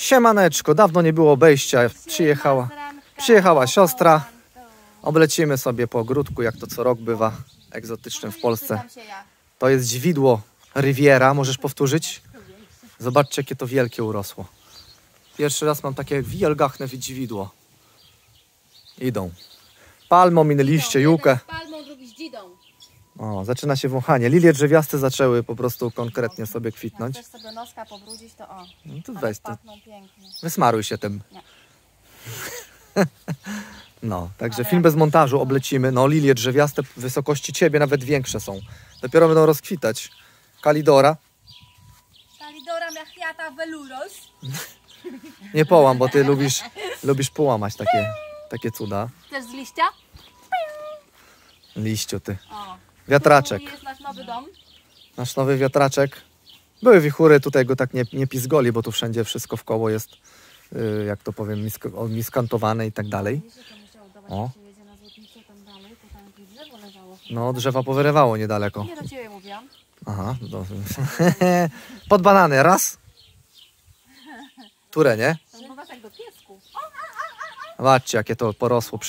Siemaneczko, dawno nie było obejścia. Przyjechała siostra. Oblecimy sobie po ogródku, jak to co rok bywa egzotycznym w Polsce. To jest dźwidło Riviera, możesz powtórzyć? Zobaczcie, jakie to wielkie urosło. Pierwszy raz mam takie wielgachne dźwidło. Idą. Palmą minęliście, jukę. Palmą, drugi z dzidą. O, zaczyna się wąchanie. Lilie drzewiaste zaczęły po prostu konkretnie sobie kwitnąć. Jak chcesz sobie noska pobrudzić, to o. No to weź to. Pięknie. Wysmaruj się tym. Nie. No, także film bez montażu oblecimy. No, lilie drzewiaste w wysokości ciebie nawet większe są. Dopiero będą rozkwitać. Kalidora. Kalidora machiata veluros. Nie połam, bo ty lubisz połamać takie cuda. Też z liścia? Liściu ty. O. Wiatraczek. Tu jest nasz nowy dom. Nasz nowy wiatraczek. Były wichury, tutaj go tak nie pizgoli, bo tu wszędzie wszystko w koło jest, jak to powiem, miskantowane i tak dalej. O. No, drzewa powyrywało niedaleko. Nie do ciebie mówiłam. Aha, pod banany, raz. Ture, nie? Tak do piesku. Zobaczcie, jakie to porosło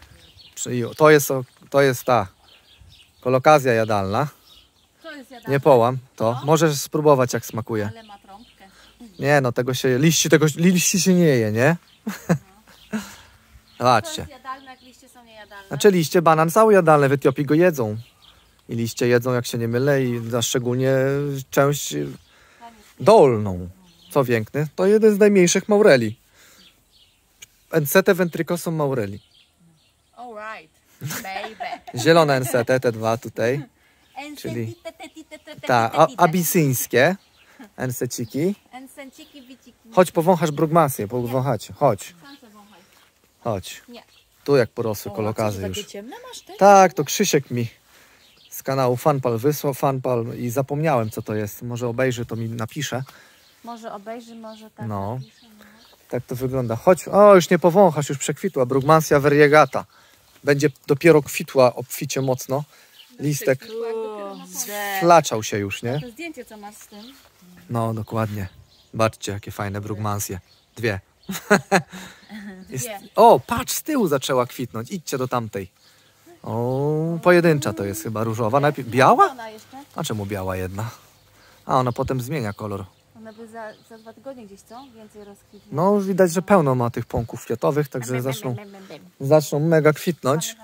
to jest ta kolokazja jadalna. To jest jadalne. Nie połam to. Możesz spróbować, jak smakuje. Ale ma trąbkę. Nie, no liści się nie je, nie? To Zobaczcie. jest jadalne, jak liście są niejadalne. Znaczy liście, banan cały jadalny, w Etiopii go jedzą. I liście jedzą, jak się nie mylę, i za szczególnie część dolną. Co piękne, to jeden z najmniejszych maureli. Encete ventricosum maureli. Alright, baby. Zielone encete, te dwa tutaj. Czyli abisyńskie enceciki. Ensenciki, wiciki. Chodź, powąchasz brugmasję, powąchać. Chodź. Chodź. Nie. Tu jak porosły kolokazy już. Takie ciemne masz ty? Tak, to Krzysiek mi z kanału Fanpal wysłał, Fanpal, i zapomniałem, co to jest. Może obejrzy, to mi napisze. Może obejrzy, może tak. No. Napisze, no. Tak to wygląda. Chodź, o, już nie powąchasz, już przekwitła. Brugmansia variegata. Będzie dopiero kwitła obficie mocno. Listek flaczał się już, nie? To zdjęcie, co masz z tym? No, dokładnie. Zobaczcie, jakie fajne brugmansje. Dwie. O, patrz, z tyłu zaczęła kwitnąć. Idźcie do tamtej. O, pojedyncza to jest chyba różowa. Najpierw biała? A czemu biała jedna? A ona potem zmienia kolor. Ona by za 2 tygodnie gdzieś, co? Więcej rozkwitnie. No, widać, że pełno ma tych pąków kwiatowych, także zaczną mega kwitnąć.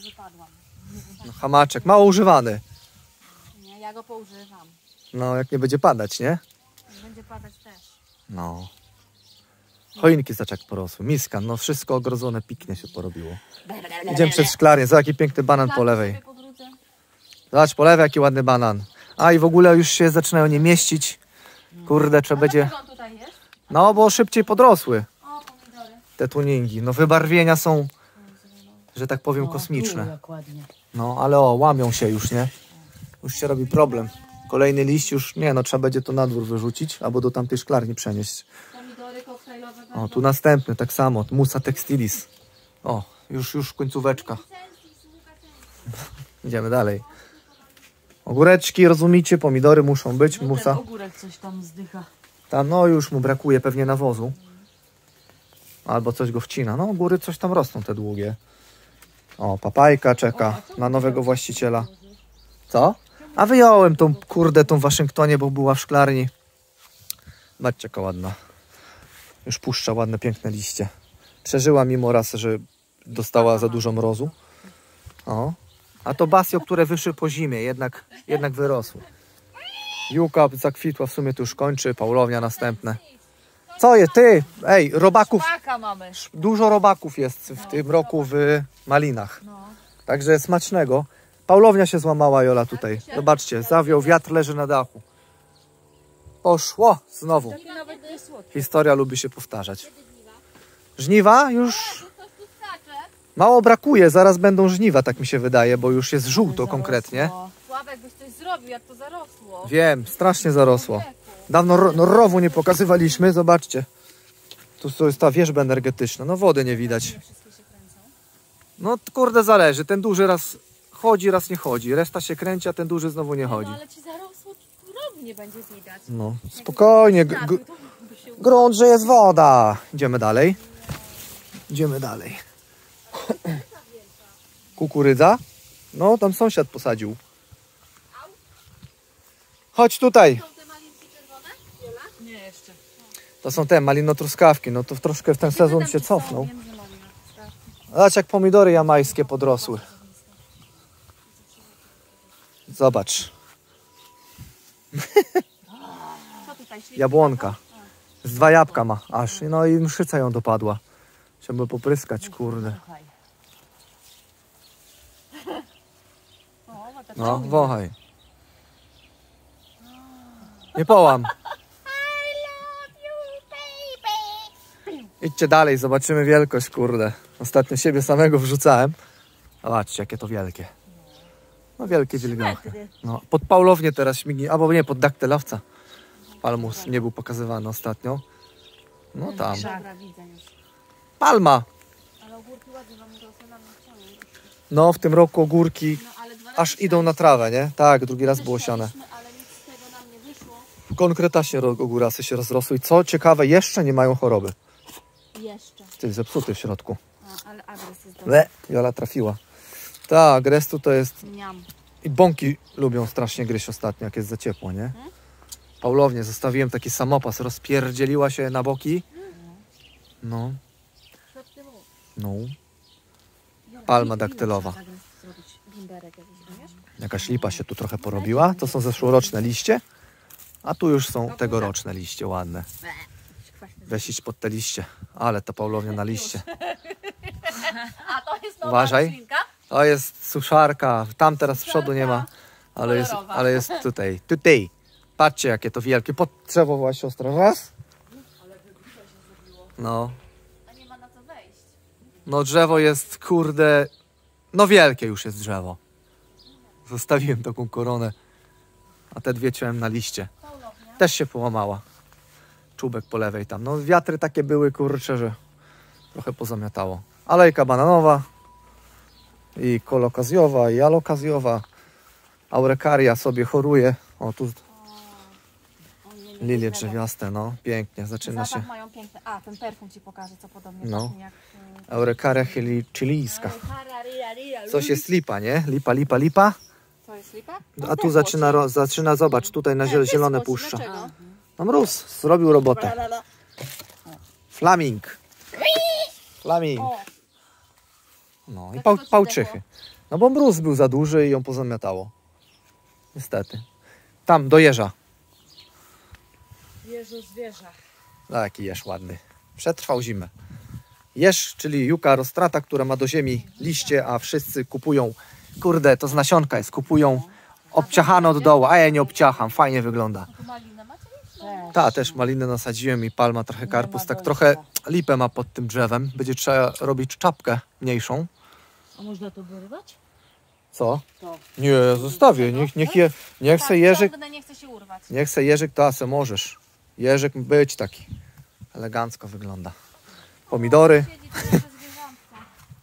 No, hamaczek, mało używany. Nie, ja go poużywam. No, jak nie będzie padać, nie? Będzie padać też. No. Choinki zaczek porosły, miskan, no wszystko ogrodzone, piknie się porobiło. Idziemy przez szklarnię, zobacz jaki piękny banan po lewej. Zobacz po lewej, jaki ładny banan. A i w ogóle już się zaczynają nie mieścić. Kurde, trzeba będzie... No, bo szybciej podrosły te tuningi. No wybarwienia są, że tak powiem, kosmiczne. No, ale o, łamią się już, nie? Już się robi problem. Kolejny liść już, nie no, trzeba będzie to na dwór wyrzucić, albo do tamtej szklarni przenieść. O, tu następny, tak samo, musa textilis. O, już końcóweczka. Idziemy dalej. Ogóreczki, rozumiecie, pomidory muszą być, no musa. Ogórek coś tam zdycha. Tam, no już mu brakuje pewnie nawozu. Albo coś go wcina. No, góry coś tam rosną te długie. O, papajka czeka na nowego właściciela. Co? A wyjąłem tą, kurde, tą w Waszyngtonie, bo była w szklarni. Zobaczcie, jaka ładna. Już puszcza ładne, piękne liście. Przeżyła mimo raz, że dostała za dużo mrozu. O. A to basio, które wyszły po zimie, jednak wyrosły. Juka zakwitła, w sumie tu już kończy, paulownia następne. Co je, ty? Ej, robaków. Mamy. Dużo robaków jest w tym roku w malinach. Także smacznego. Paulownia się złamała, Jola, tutaj. Zobaczcie, zawiał, wiatr leży na dachu. Poszło znowu. Historia lubi się powtarzać. Żniwa już mało brakuje, zaraz będą żniwa, tak mi się wydaje, bo już jest żółto konkretnie. Sławek, byś coś zrobił, jak to zarosło. Wiem, strasznie zarosło. Dawno rowu nie pokazywaliśmy, zobaczcie. Tu jest ta wierzba energetyczna, no wody nie widać. No kurde, zależy, ten duży raz chodzi, raz nie chodzi, reszta się kręci, a ten duży znowu nie chodzi. No ale ci zarosło, rowu nie będzie widać. No, spokojnie. Grunt, że jest woda. Idziemy dalej. Idziemy dalej. Kukurydza? No, tam sąsiad posadził. Chodź tutaj. Są te malinki czerwone? Nie, jeszcze. To są te malino-truskawki. No to troszkę w ten sezon się cofnął. Wiem, że malina. Zobacz, jak pomidory jamańskie podrosły. Zobacz. Co tutaj śliwki? Jabłonka. Z 2 jabłka ma aż. No i mszyca ją dopadła. Chciałbym popryskać, kurde. Słuchaj. O, ma tak No, wąchaj. Nie połam. Idźcie dalej, zobaczymy wielkość, kurde. Ostatnio siebie samego wrzucałem. Zobaczcie, jakie to wielkie. No wielkie wilgochy. No, pod Paulownię teraz śmignie, albo nie, pod daktylowca. Palmus nie był pokazywany ostatnio. No tam. Dobra, widzę już. Palma. Ale ogórki ładnie wam rosły, nam nie chciały. No, w tym roku ogórki No, ale 2 aż idą na trawę, nie? Tak, drugi raz było siane. Ale nic z tego nam nie wyszło. Konkretaśnie ogórasy się rozrosły i co ciekawe, jeszcze nie mają choroby. Jeszcze. Ty, zepsuty w środku. A, ale adres jest dobry. Le, Jola trafiła. Tak, grestu to jest... Miam. I bąki lubią strasznie gryźć ostatnio, jak jest za ciepło, nie? Paulownie zostawiłem taki samopas, rozpierdzieliła się na boki. No, no. Palma daktylowa. Zrobić bimberek jakiś, wiesz? Jakaś lipa się tu trochę porobiła. To są zeszłoroczne liście, a tu już są tegoroczne liście ładne. Weź idź pod te liście. Ale ta Paulownia na liście. A to jest nowa Uważaj. roślinka? To jest suszarka. Tam teraz z przodu nie ma, ale jest tutaj. Tutaj. Patrzcie, jakie to wielkie. Pod drzewo była siostra. Raz. No. A nie ma na co wejść. No drzewo jest, kurde, no wielkie już jest drzewo. Zostawiłem taką koronę, a te 2 ciąłem na liście. Paulownia. Też się połamała. Czubek po lewej tam. No wiatry takie były, kurcze, że trochę pozamiatało. Alejka bananowa i kolokazjowa i alokazjowa. Aurekaria sobie choruje. O, tu lilie drzewiaste, no pięknie, zaczyna Zapach się. mają piękny. A, ten perfum ci pokażę, co podobnie No. pachnie jak... Aurekaria chilijska. Coś jest lipa, nie? Lipa, lipa. Co jest lipa? A tu zaczyna, zobacz, tutaj na zielone puszcza. Dlaczego? No mróz, zrobił robotę. Flaming. Flaming. O, No i Dlaczego ci pałczychy. No bo mróz był za duży i ją pozamiatało. Niestety. Tam, do jeża. Jeżu zwierza. Taki jeż ładny. Przetrwał zimę. Jeż, czyli juka rostrata, która ma do ziemi liście, a wszyscy kupują. Kurde, to z nasionka jest. Kupują obciachane od dołu, a ja nie obciacham. Fajnie wygląda. tu malinę macie? Ta, też malinę nasadziłem i palma trochę karpus. Tak trochę lipę ma pod tym drzewem. Będzie trzeba robić czapkę mniejszą. A można to wyrywać? Co? To. Nie, zostawię. Niech se jeżyk, Ciągnę, nie chce się urwać. niech se jeżyk, to se możesz. Jeżyk być taki. Elegancko wygląda. Pomidory. Siedzi tu nasze zwierzątko.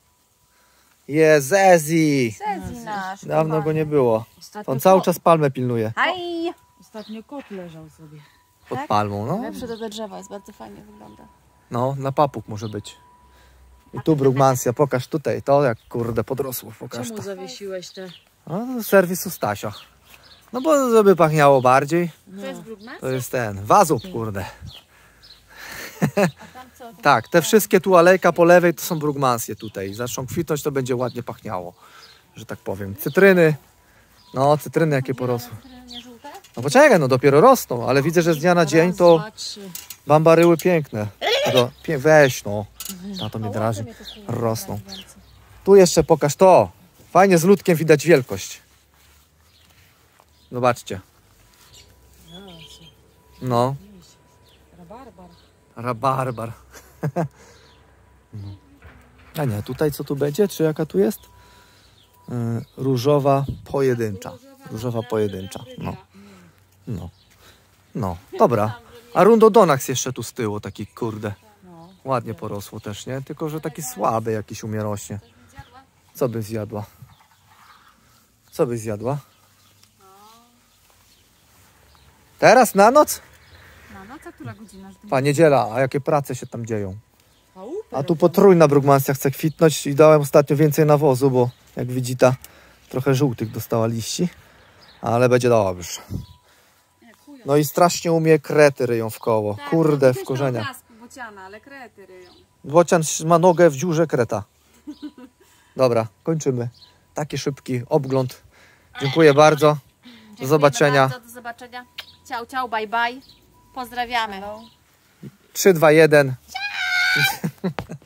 Jezezi. Sezi nasz. Dawno go nie było. Ostatnio On cały kot- czas palmę pilnuje. Hej! Ostatnio kot leżał sobie. Pod Tak? palmą, no. Lepsze do drzewa, jest bardzo fajnie wygląda. No, na papug może być. I tu brugmansja, pokaż tutaj to, jak kurde podrosło. Pokaż Czemu to. zawiesiłeś te? No, serwisu Stasia. No bo żeby pachniało bardziej, To jest brugman? to jest ten, wazub, kurde. A tam co? Tak, te wszystkie tu alejka po lewej to są brugmansje tutaj. Zaczną kwitnąć, to będzie ładnie pachniało, że tak powiem. Cytryny, no cytryny jakie porosły. Nie żółte? No poczekaj, no dopiero rosną, ale widzę, że z dnia na dzień to Raz, dwa, trzy. bambaryły piękne. Weź no, na to mnie draży. Ładnie mnie to Rosną. więcej. Tu jeszcze pokaż to. Fajnie z ludkiem widać wielkość. Zobaczcie. No, Rabarbar. rabarbar. No. A nie, tutaj co tu będzie? Czy jaka tu jest? Różowa pojedyncza. Różowa pojedyncza. No. No. No. Dobra. A rundodonax jeszcze tu z tyłu taki kurde. No. Ładnie porosło też, nie? Tylko, że taki słaby jakiś umie rośnie. Co by zjadła? Co by zjadła? Teraz na noc? No co która godzina? Pa, niedziela, a jakie prace się tam dzieją. Chałupy A tu robią. potrójna brugmansja chce kwitnąć i dałem ostatnio więcej nawozu, bo jak widzi ta trochę żółtych dostała liści, ale będzie dobrze. No i strasznie umie krety ryją w koło. Tak, Kurde, w korzeniach. Bociana, ale krety ryją. Bocian ma nogę w dziurze kreta. Dobra, kończymy. Taki szybki obgląd. Dziękuję bardzo. Do zobaczenia. Bardzo, do zobaczenia. Ciao, ciao, bye, bye. Pozdrawiamy. 3, 2, 1.